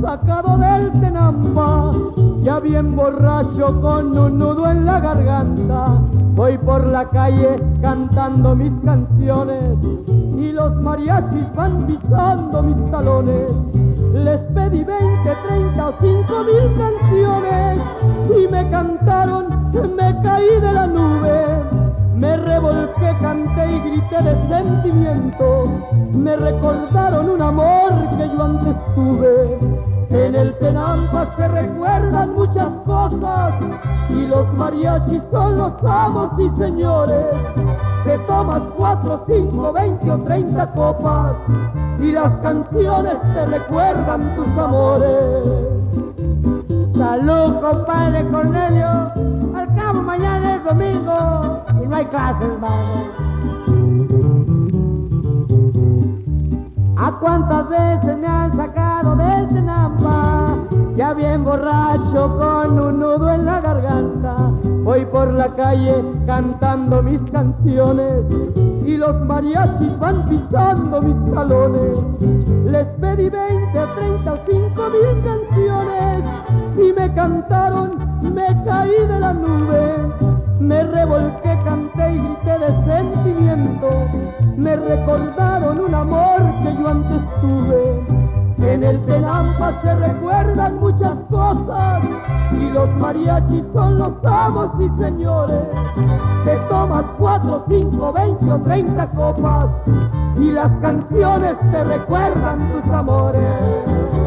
sacado del Tenampa, ya bien borracho con un nudo en la garganta. Voy por la calle cantando mis canciones y los mariachis van pisando mis talones. Les pedí 20, 30 o 5,000 canciones y me cantaron, me caí de la nube. Me revolqué, canté y grité de sentimiento. Me recordaron un amor que yo antes tuve. En el Tenampa se recuerdan muchas cosas y los mariachis son los amos y señores. Te tomas 4, 5, 20 o 30 copas y las canciones te recuerdan tus amores. Salud, compadre Cornelio. Al cabo mañana es domingo y no hay clases, hermano. ¿A cuántas veces me han sacado del Tenampa? Ya bien borracho con un nudo en la garganta. Voy por la calle cantando mis canciones y los mariachis van pisando mis talones. Les pedí 20, 30 o 5,000 canciones y me cantaron, me caí de la nube. Me revolqué, canté y grité de sentimiento. Me recordaron un amor que yo antes tuve. En el Tenampa se recuerdan muchas cosas y los mariachis son los amos y señores. Te tomas 4, 5, 20 o 30 copas y las canciones te recuerdan tus amores.